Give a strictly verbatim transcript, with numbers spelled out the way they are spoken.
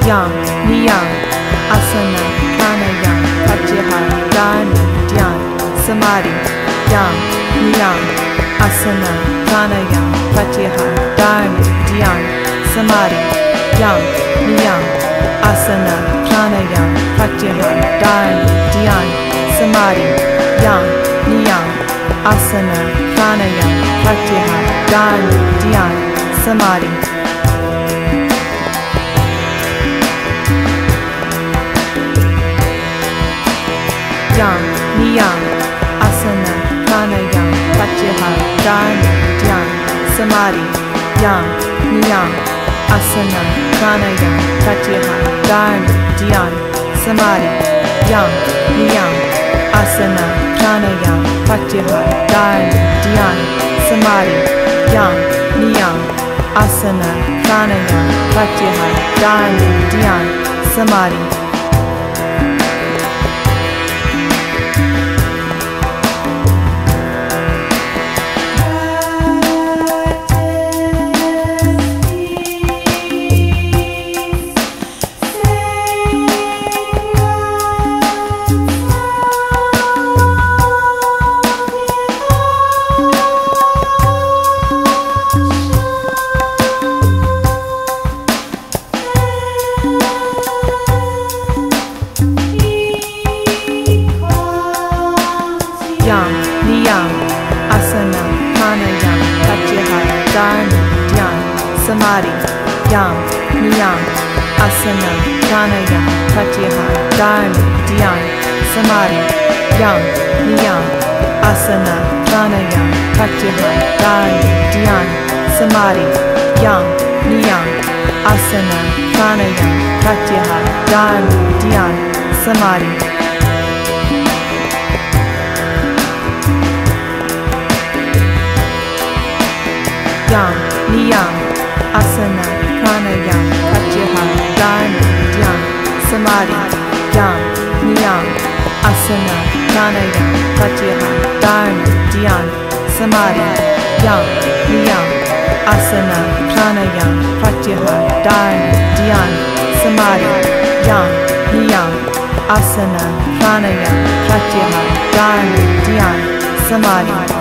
Yang, Niyang, Asana, Pranayama, Pratyahara, Dharana, Dhyana, Samadhi. Yang, Niyang, Asana, Pranayama, Pratyahara, Dharana, Dhyana, Samadhi. Yang, Niyang, Asana, Pranayama, Pratyahara, Dharana, Dhyana, Samadhi. Yang, Niyang, Asana, Pranayama, Pratyahara, Dharana, Dhyana, Samadhi. Yang, Niyang, Asana, Pranayama, Pratyahara, Dharana, Dhyana, Samadhi. Yang, Niyang, Asana, Pranayama, Pratyahara, Dharana, Dhyana, Samadhi. Yang, Niyang, Asana, Pranayama, Pratyahara, Dharana, Dhyana, Samadhi. Yang, Niyang, Asana, Pranayama, Pratyahara, Dharana, Dhyana, Samadhi. Yang, Niyang, Asana, Pranayama, Pratyahara, Dharana, Dhyana, Samadhi. Yang, Niyang, Asana, Pranayama, Pratyahara, Dharana, Dhyana, Samadhi. Yang, Niyang, Asana, Pranayama, Pratyahara, Dharana, Dhyana, Samadhi. Yang, Niyang, Asana, Pranayama, Pratyahara, Dharana, Dhyana, Samadhi. Yang, Niyang, Asana, Pranayama, Pratyahara, Dharana, Dhyana, Samadhi. Yang, Niyang, Asana, Pranayama, Pratyahara, Dharana, Dhyana, Samadhi. Yang, Niyang, Asana, Pranayama, Pratyahara, Dharana, Dhyana, Samadhi. Yang, Niyang, Asana, Pranayama, Pratyahara, Dharana, Dhyana, Samadhi.